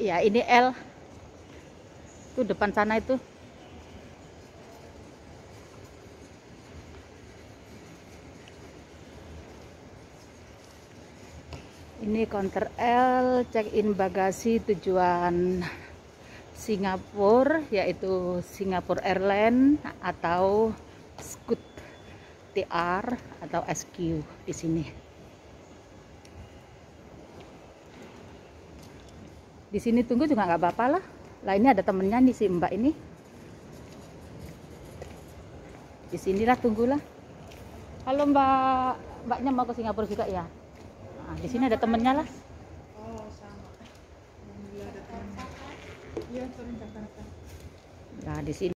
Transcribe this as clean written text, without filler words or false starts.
Ya, ini L. Itu depan sana itu. Ini counter L, check-in bagasi tujuan Singapura, yaitu Singapore Airlines atau Scoot TR atau SQ di sini. Di sini tunggu juga nggak apa-apa lah. Lah ini ada temennya nih si Mbak ini. Di sinilah tunggulah. Halo Mbak, Mbaknya mau ke Singapura juga ya? Nah, di sini ada temennya lah. Oh, sama. Alhamdulillah ada teman. Iya, turun Jakarta. Nah, di sini